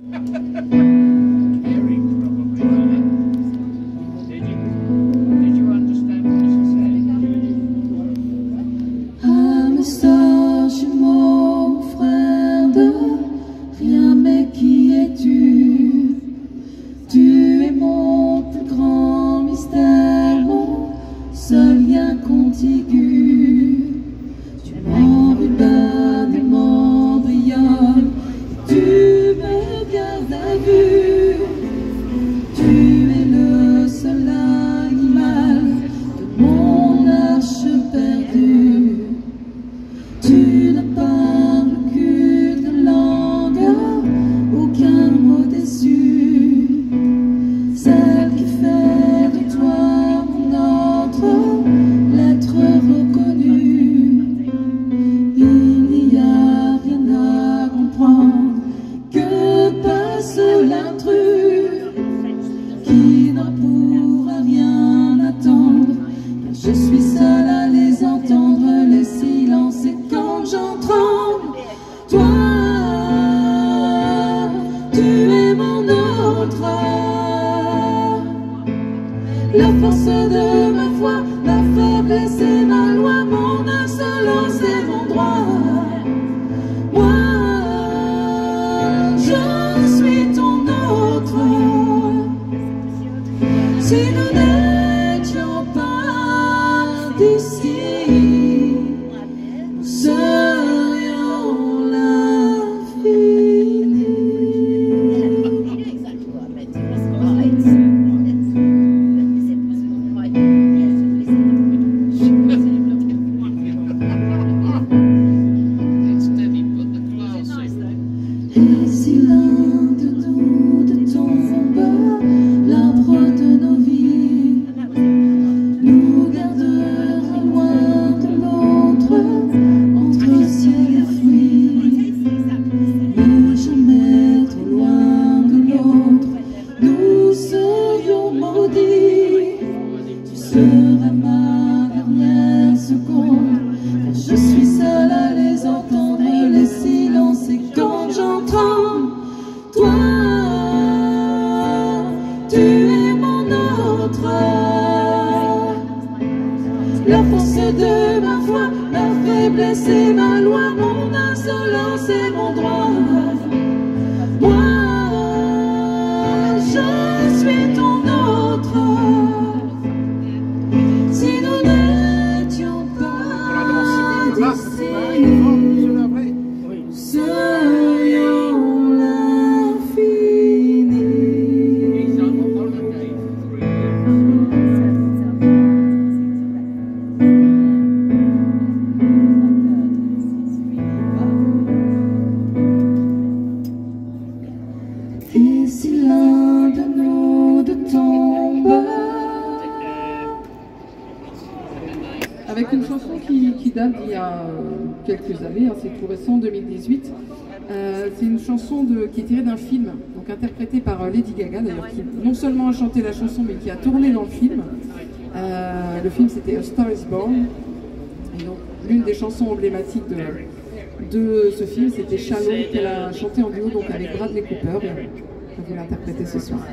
Avec une chanson qui date d'il y a quelques années, hein, c'est tout récent, 2018. C'est une chanson qui est tirée d'un film, donc interprétée par Lady Gaga d'ailleurs, qui non seulement a chanté la chanson mais qui a tourné dans le film. Le film c'était A Star Is Born. Et donc l'une des chansons emblématiques de ce film c'était Shallow, qu'elle a chanté en duo donc avec Bradley Cooper. Je vais l'interpréter ce soir.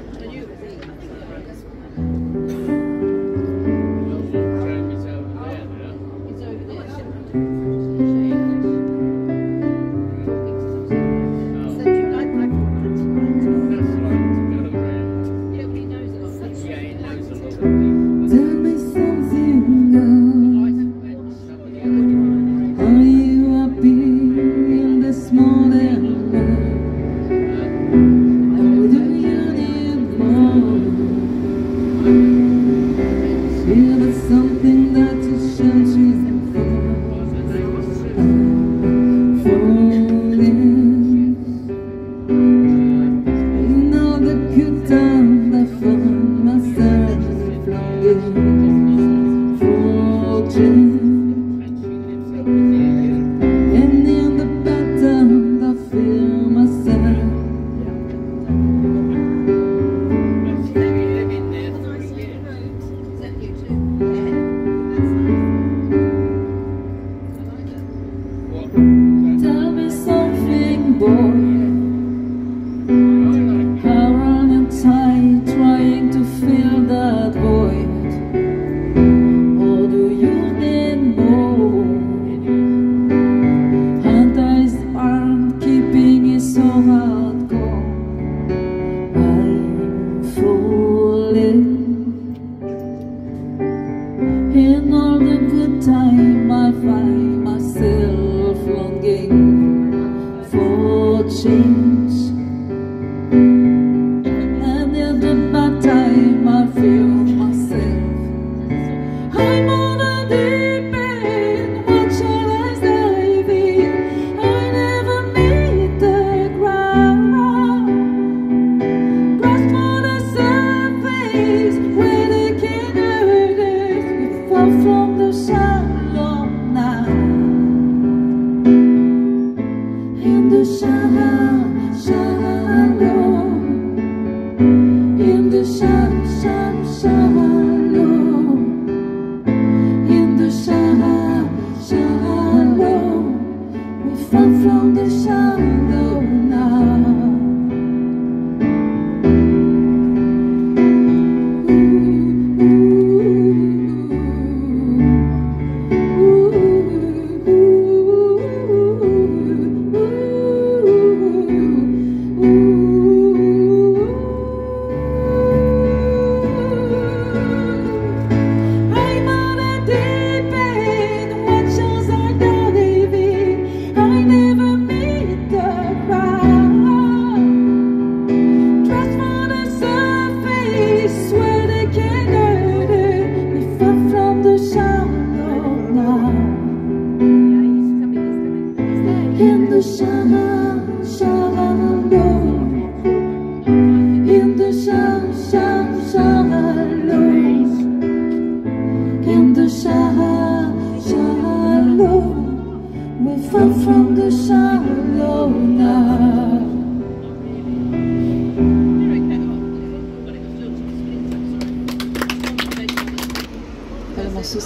Tell me something, boy.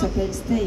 s'appelle Stay.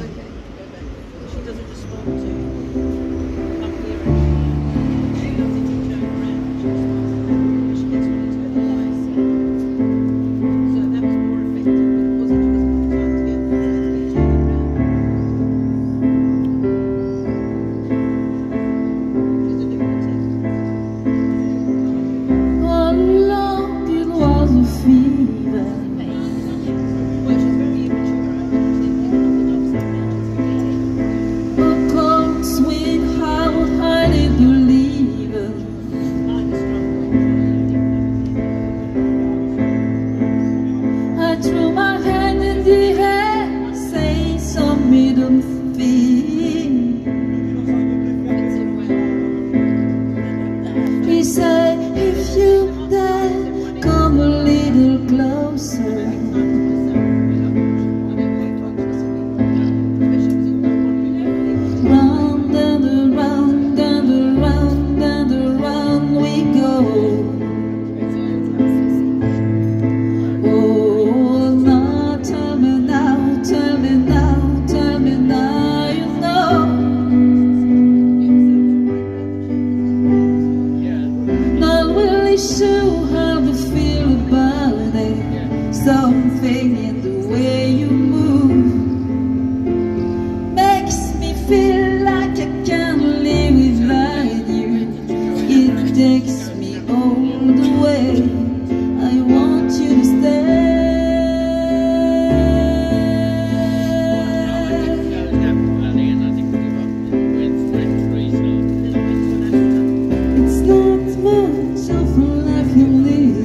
Something in the way you move makes me feel like I can't live without you. It takes me all the way. I want you to stay. It's not much of a life you live.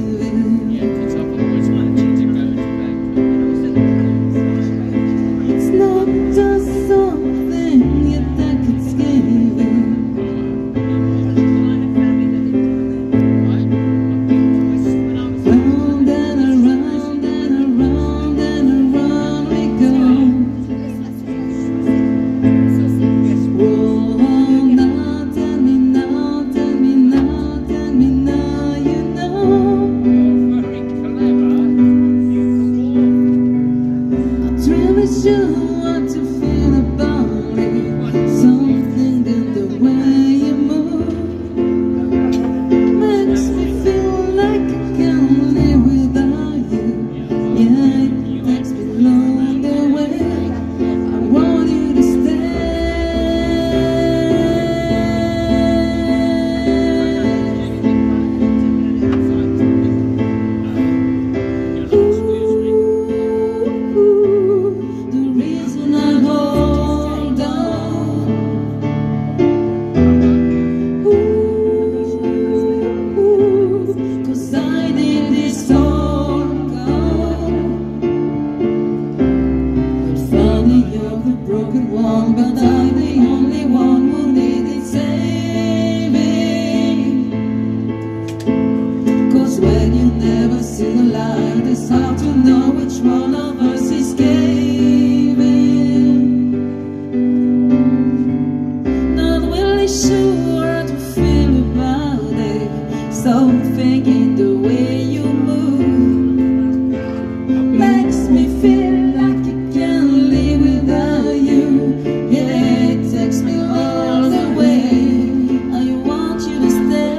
Something in the way you move makes me feel like I can't live without you. Yeah, it takes me all the way. I want you to stay.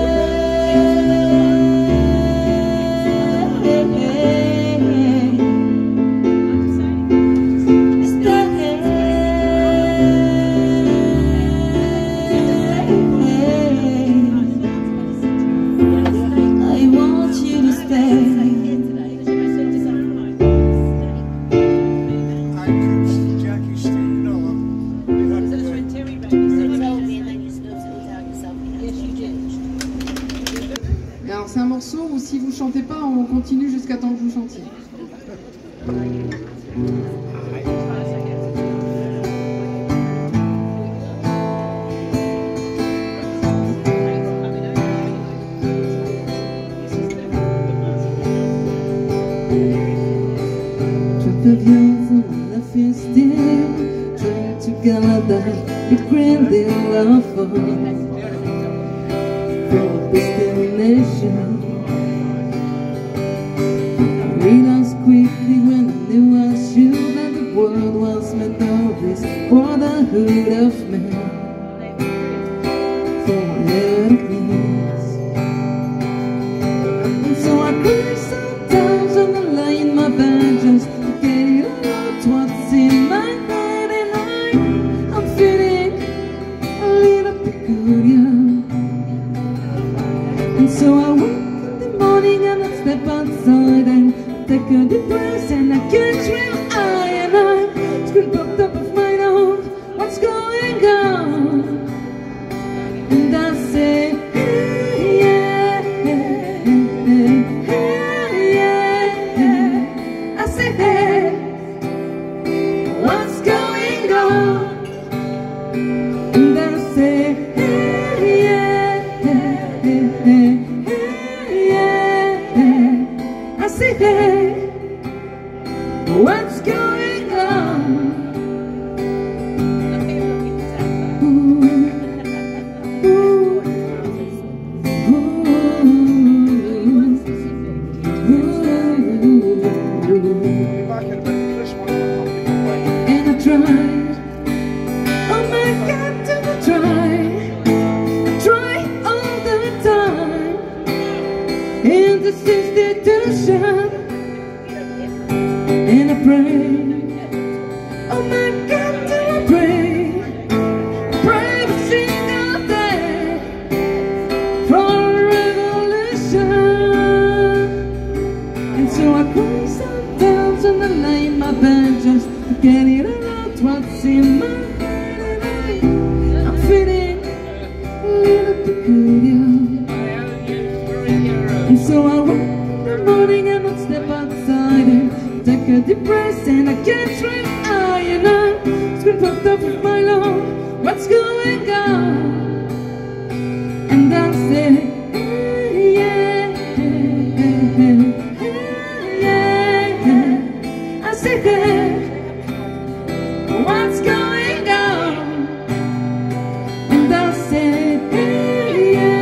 Alors c'est un morceau où si vous chantez pas, on continue jusqu'à temps que vous chantiez. Realized quickly when I knew I should that the world was brotherhood of man for enemies. And so I cry sometimes when I lie in my bed just to get it out what's in my head, and I'm feeling a little peculiar. And so I wake in the morning and I step outside and take a deep breath, and I catch real eye, and I scream up top of my nose, what's going on? And I say, hey, yeah, hey, yeah. I say, hey, what's going on? And I say, hey, yeah, yeah. I say, hey, what's going on? And I tried, oh my God, do I try all the time in this institution, and I pray, oh my God, do I pray every single day for a revolution. And so I cry sometimes when I lie in my bed just to get it out what's in my head, and I'm feeling a little peculiar. And so I wake in the morning and I step outside and take a deep breath, and I catch my eye, and I scream popped up with my love, what's going on? And I say, hey, yeah, yeah. I say, hey, what's going on? And I say, hey,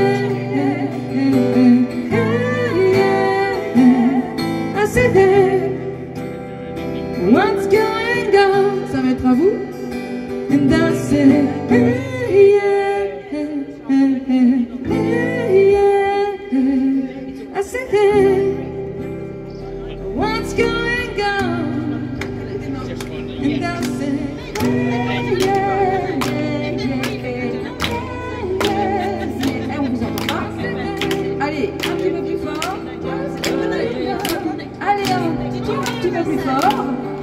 yeah, I say, hey, what's going on? Ça va être à vous. And I say, hey, yeah, yeah. I say, hey, what's going on? And I say, hey, yeah, yeah. Et on vous entend pas? Allez, un petit peu plus fort. Allez, un petit peu plus fort.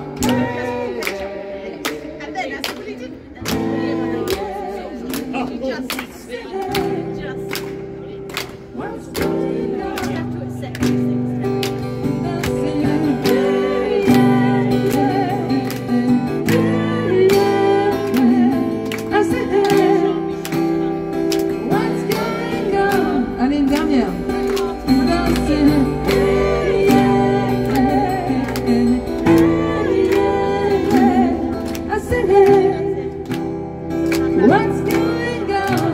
Allez, une dernière. What's going on?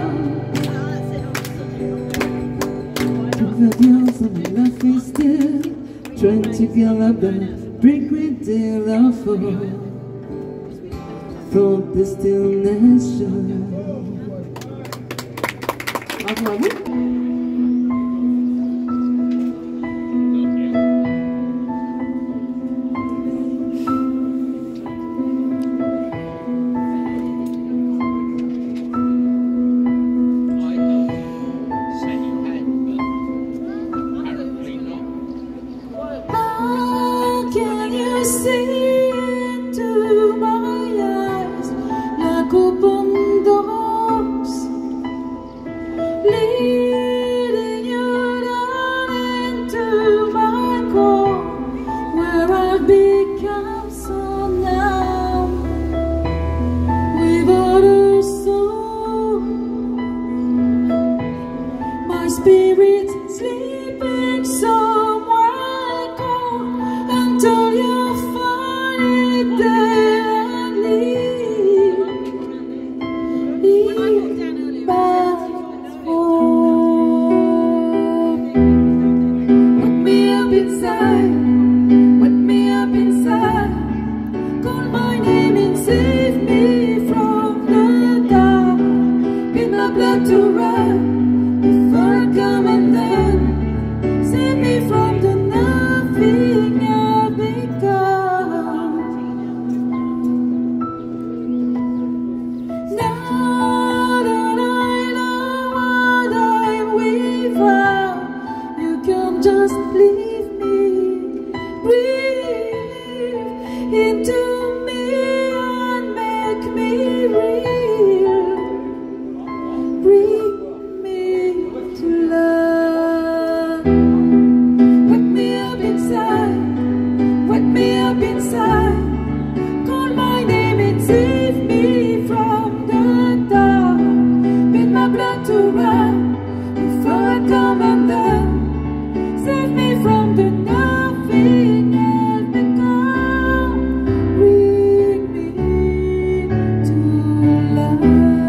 Life is still trying to get up and break with the love from the stillness. Bravo à vous. Can you see into my eyes like abundance, leading you down into my core, where I've become so numb without a soul, my spirit sleeping somewhere cold until you find leave me, breathe into me and make me real. Bring me to love. Wake me up inside, wake me up inside. Call my name and save me from the dark. Make my blood to run before I come undone. Save me from the nothing I've become. Bring me to love.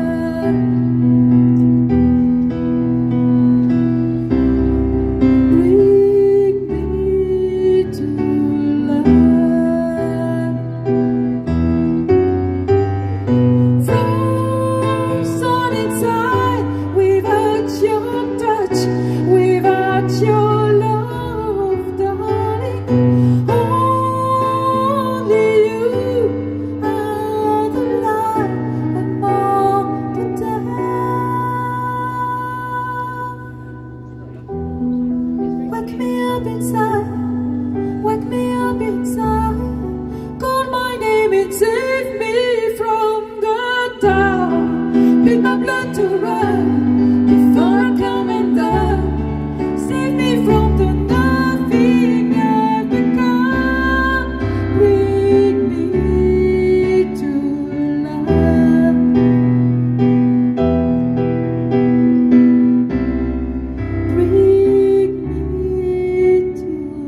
Bring me to love. Froze on inside without your touch, without your love, darling. Only you are the light among the dark. Wake me up inside, wake me up inside. Call my name and save me from the dark. Make my blood to run before I come and die. Save me from the nothing I've become. Bring me to love. Bring me to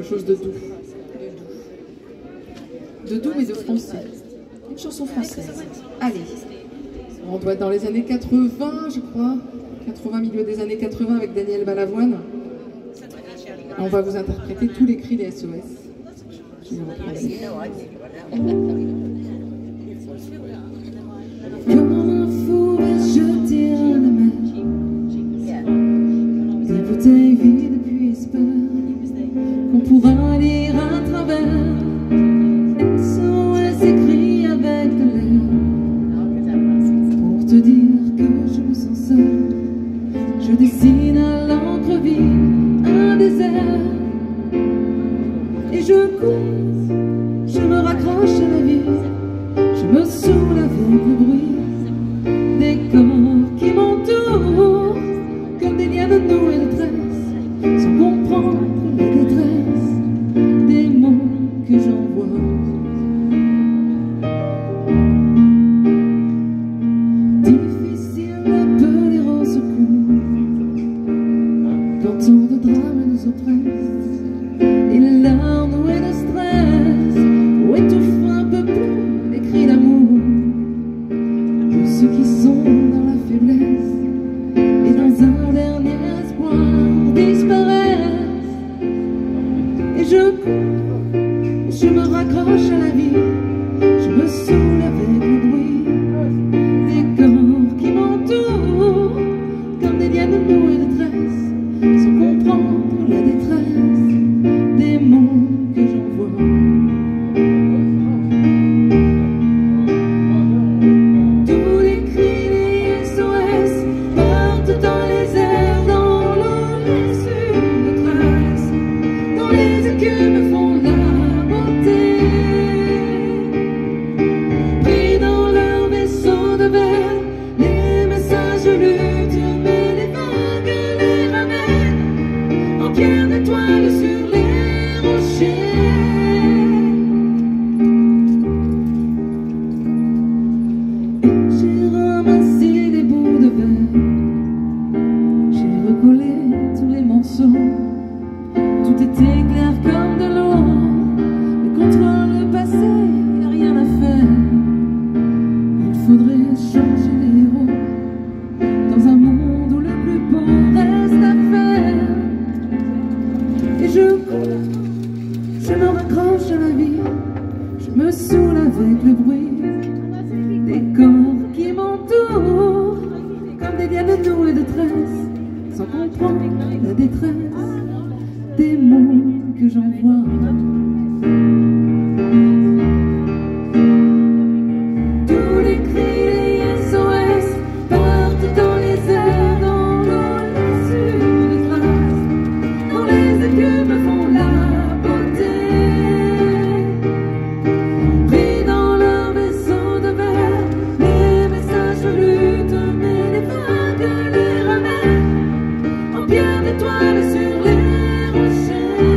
chose de doux. De doux et de français. Une chanson française. Allez, on doit être dans les années 80, je crois. 80, milieu des années 80 avec Daniel Balavoine. On va vous interpréter tous les cris des SOS. Comme un fou je tire la mer. Des bouteilles vides puis espère qu'on pourra lire à travers. SOS écrit avec de l'air pour te dire que je me sens seule. Je dessine à l'encre vive un désert et je cours, je me raccroche à la vie, je me saoule avec le bruit des corps qui m'entourent comme des liens de nouée de tresse, sans comprendre la détresse des mots que j'envoie. Difficile d'appeler au secours quand tant de drames nous oppressent et les larmes nouées de stress pour étouffer un peu plus les cris d'amour de ceux qui sont dans la faiblesse et dans un dernier espoir disparaissent. Et je cours, je me raccroche à la vie, je me saoule avec le bruit des corps qui m'entourent comme des liens de nouée de tresse, sans comprendre la détresse des mots que j'envoie. Tous les cris des SOS partent dans les airs, dans l'eau laissent une trace, dans les écumes font la beauté. Pris dans leur vaisseau de verre, les messages luttent, mais les vagues les ramènent en pierre d'étoiles sur les rochers. J'ai ramassé des bouts de verre, j'ai recollé tous les morceaux, tout était clair comme de l'eau, mais contre le passé, y a rien à faire. Il faudrait changer les héros dans un monde où le plus beau reste à faire. Et je cours, je me raccroche à la vie, je me saoule avec le bruit des corps qui m'entourent comme des liens de nouée de tresse, sans comprendre la détresse des mots que j'envoie. Tous les cris des SOS partent dans les airs, dans l'eau laissent une trace, dans les écumes font la beauté. Pris dans leur vaisseau de verre, les messages luttent, mais les vagues les ramènent en pierre d'étoiles sur les rochers.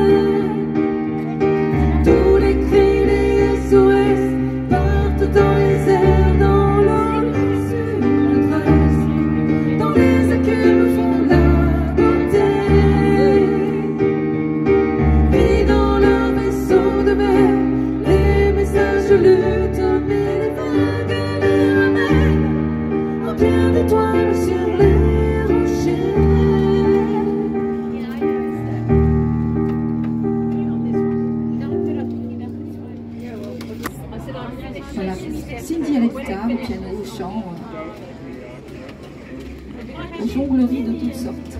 Tous les cris des SOS partent dans les airs, dans l'eau laissent une trace, dans les écumes font la beauté. Pris dans leur vaisseau de verre, les messages luttent, mais les vagues les ramènent en pierre d'étoiles sur les rochers. Voilà, Cindy à la guitare, au piano, au chant, aux jongleries de toutes sortes.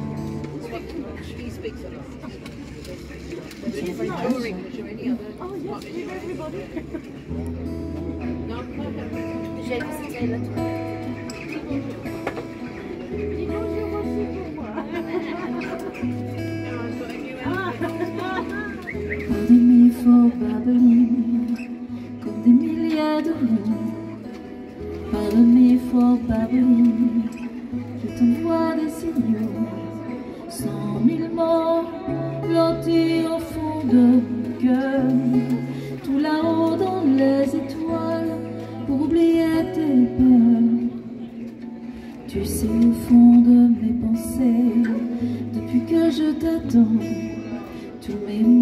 Par de mes forts Babylines, comme des milliards de mots. Par de mes forts Babylines, je t'envoie des signaux. 100 000 mots blottis au fond de mon cœur, tout là-haut dans les étoiles, pour oublier tes peurs. Tu sais au fond de mes pensées, depuis que je t'attends, tous mes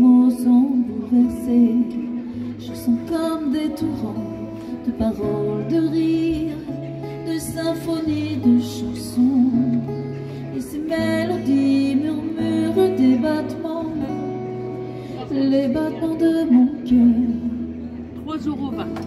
sont bouleversés. Je sens comme des torrents de paroles, de rires, de symphonies, de chansons. Et ces mélodies murmurent des battements, les battements de mon cœur. 3,20 €.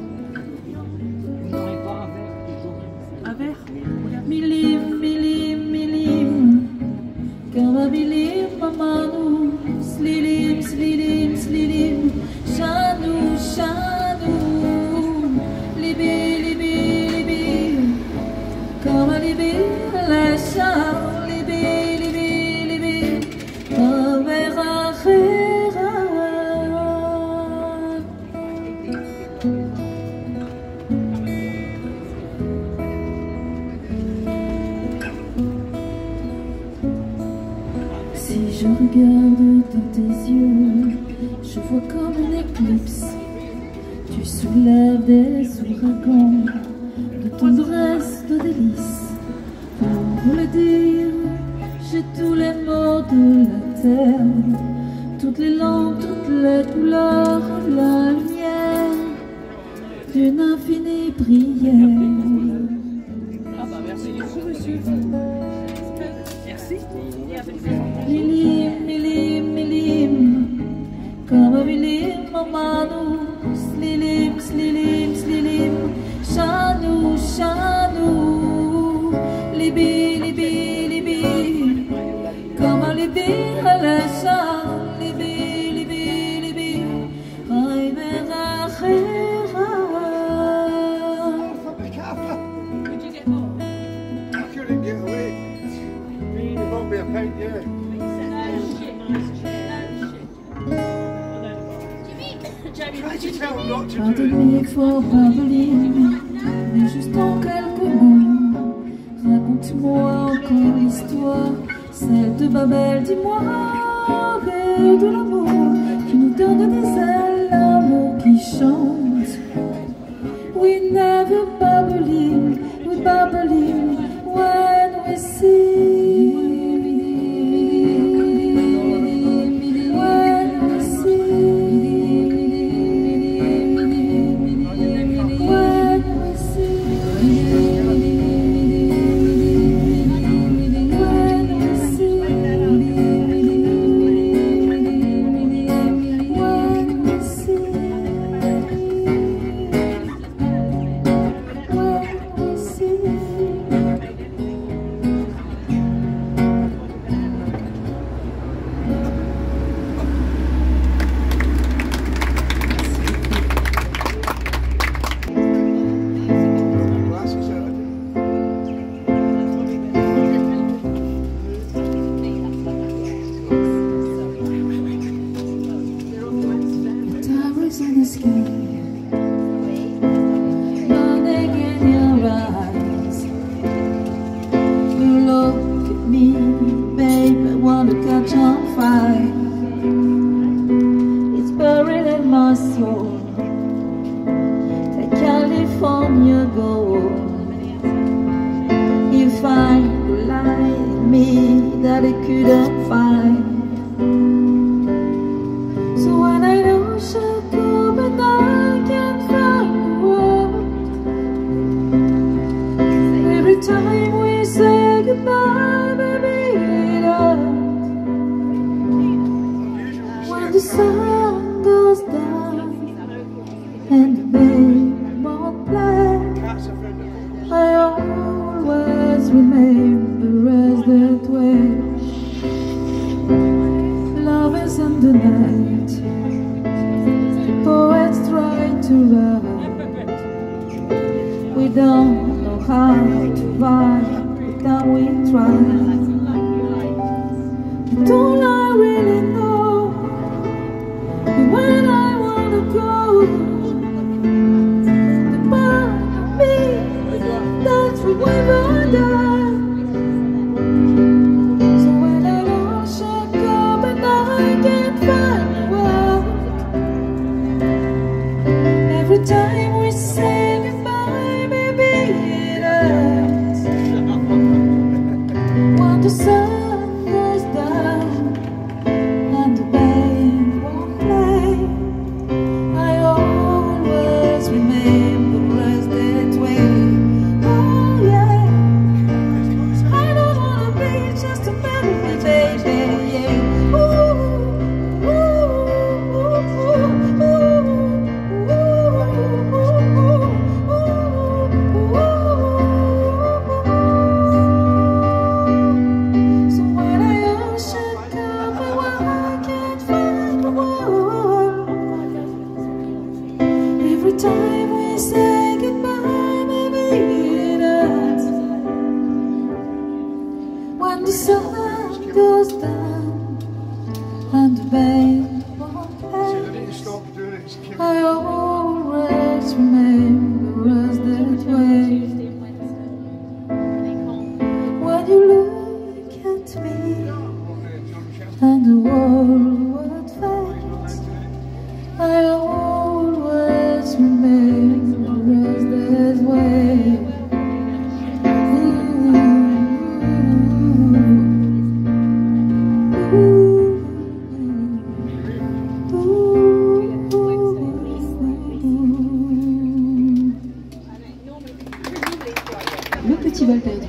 Un verre? Milim, milim, milim, kama milim mamanu, slilim, slilim, slilim, shanu, shanu, libi, libi, libi, kama libi, la shanu, libi, libi, libi, kama khera. Si je regarde dans tes yeux, je vois comme une éclipse. Tu soulèves des ouragans de tendresse, de délices. Pour le dire, j'ai tous les mots de la terre, toutes les langues, toutes les couleurs, la lumière d'une infinie prière. Ah bah merci beaucoup monsieur. Merci. Milim, milim, milim, kama milim mamanu, slilim, slilim, slilim, shanu, shanu, libi, libi, libi, kama libi, halashan, libi, libi, libi, ay merachera. Could you get more? I couldn't get away. It won't be a pain, yeah. Try to tell them not to do it. Pardonne-moi for babbling, mais juste en quelques mots. Raconte-moi encore l'histoire, celle de Babel, dis-moi, et de l'amour qui nous donne des ailes, l'amour qui chante. We never babbling, we babbling when we see. In the sky, burning in your eyes. You look at me, babe, I want to catch on fire. It's buried in my soul, like California gold. You find the light in me that it couldn't find. So when I know she'll go, but I can't find the word. Every time we say goodbye, baby, it hurts. When the sun goes down and the baby won't play, I always remember us that way. Love is in the night, poets try to write. We don't know how to write, but then we try. But all I really know is when I wanna go, the part of me that's forever die. So when I lost I go, but I can't find a word. Every time we say goodbye, baby, it hurts. When the sun goes down sun goes down and the babe won't See, play, they need to stop doing it. It's killing I always remember us that way. When you look at me and the world fades, I always remember us that way. Le petit bal perdu.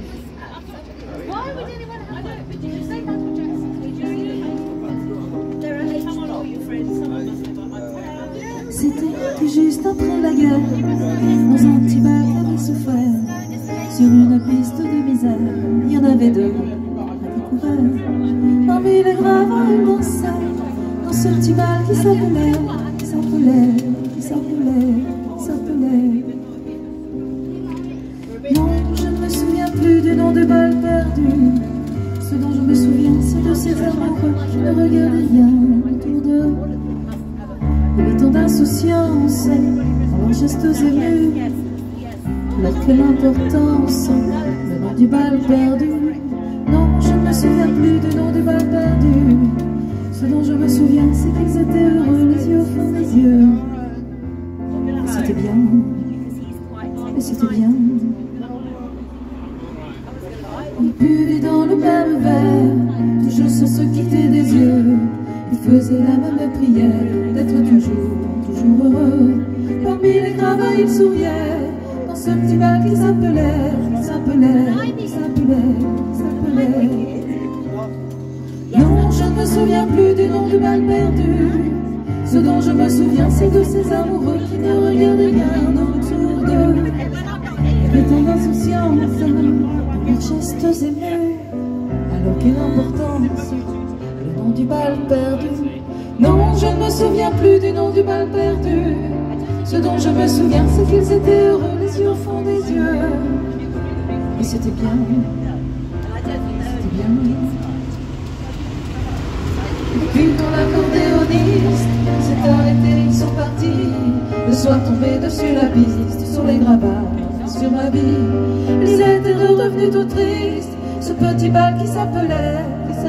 C'était tout juste après la guerre, dans un petit bar avait souffert. Sur une piste de misère, il y en avait deux à découvert. Parmi les gravats, ils dansaient dans ce petit bal qui s'appelait. Non, je ne me souviens plus du nom de bal perdu. Ce dont je me souviens, c'est de ces amoureux qui ne regardaient rien autour d'eux. Il y avait tant d'insouciance dans leurs gestes émus, alors que l'importance, le nom du bal perdu. Non, je ne me souviens plus du nom du bal perdu. Ce dont je me souviens, c'est qu'ils étaient heureux, les yeux au fond des yeux. Et c'était bien, et c'était bien. On buvait dans le même verre, toujours sans se quitter des yeux. Ils faisaient la même prière, d'être toujours heureux. Parmi les gravats, ils souriaient, dans ce petit bal qui s'appelait. Non, je ne me souviens plus du nom du bal perdu. Ce dont je me souviens, c'est de ces amoureux qui ne regardaient rien autour d'eux. Il y avait tant d'insouciance dans leurs gestes émus, alors quelle importance, le nom du bal perdu. Non, je ne me souviens plus du nom du bal perdu. Ce dont je me souviens, c'est qu'ils étaient heureux, les yeux au fond des yeux. Et c'était bien, c'était bien. Et puis quand l'accordéoniste s'est arrêté, ils sont partis. Le soir tombé dessus la piste, sur les gravats, sur ma vie. Ils étaient redevenus tout tristes. Ce petit bal qui s'appelait.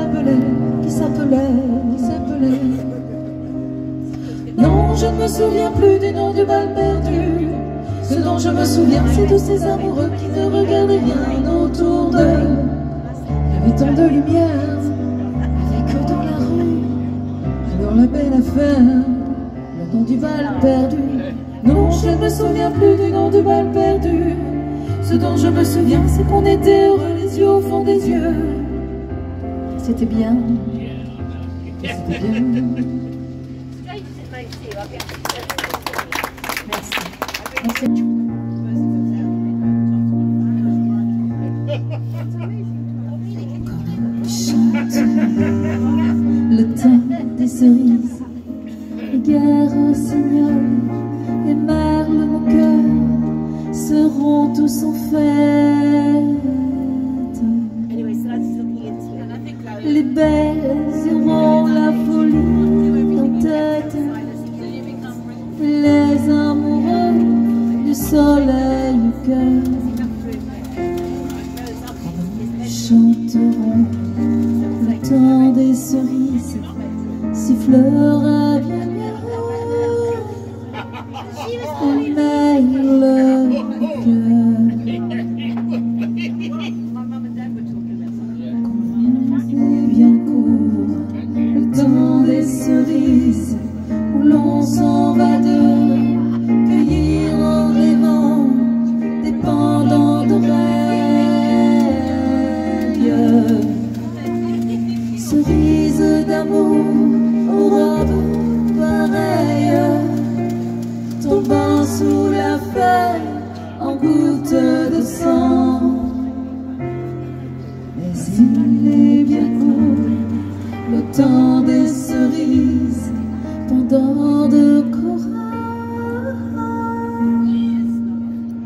Non, je ne me souviens plus du nom du bal perdu. Ce dont je me souviens, c'est de ces amoureux qui ne regardaient rien autour d'eux. Il y avait tant de lumière, avec eux dans la rue. Alors la belle affaire, le nom du bal perdu. Non, je ne me souviens plus du nom du bal perdu. Ce dont je me souviens, c'est qu'on était heureux, les yeux au fond des yeux. C'était bien, c'était bien. Merci. Chante le temps des cerises, les guerres rossignol, les merles, mon cœur seront tous en fête. Les belles auront la folie en tête, les amoureux du soleil au cœur chanteront le temps des cerises, sifflera bien mieux, le cœur. C'est bien court, le temps des cerises, où l'on s'en va de cueillir en rêvant des pendants d'oreilles. Cerises d'amour aux robes pareilles, tombant sous la feuille en gouttes de sang. Mais il est bien court, le temps des cerises, pendant de corail,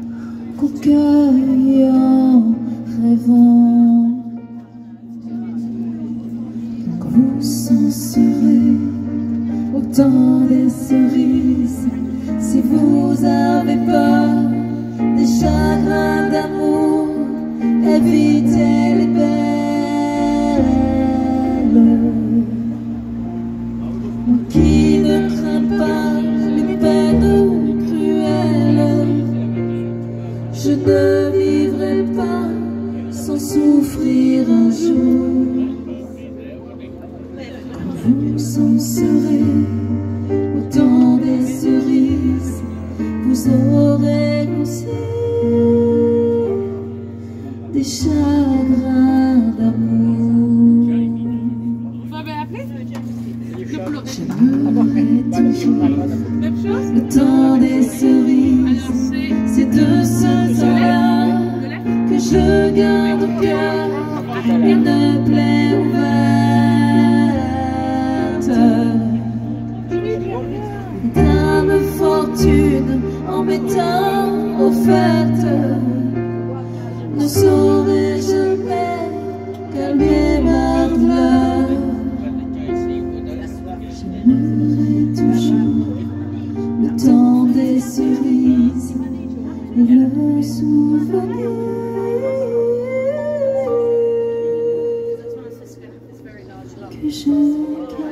qu'on cueille en rêvant. s'en serez au temps des cerises. Si vous avez peur des chagrins d'amour, évitez les belles. Moi qui ne crains pas les peines cruelles, je ne vivrai pas sans souffrir un jour. Quand vous s'en serez au temps des cerises, vous aurez aussi des chagrins d'amour. J'aimerais toujours le temps des cerises. C'est de ce temps-là que je garde au cœur une plaie ouverte. Dame fortune en m'étant offerte, ne saurais jamais calmer ma douleur. J'aimerais toujours le temps des cerises et le souvenir que je garde.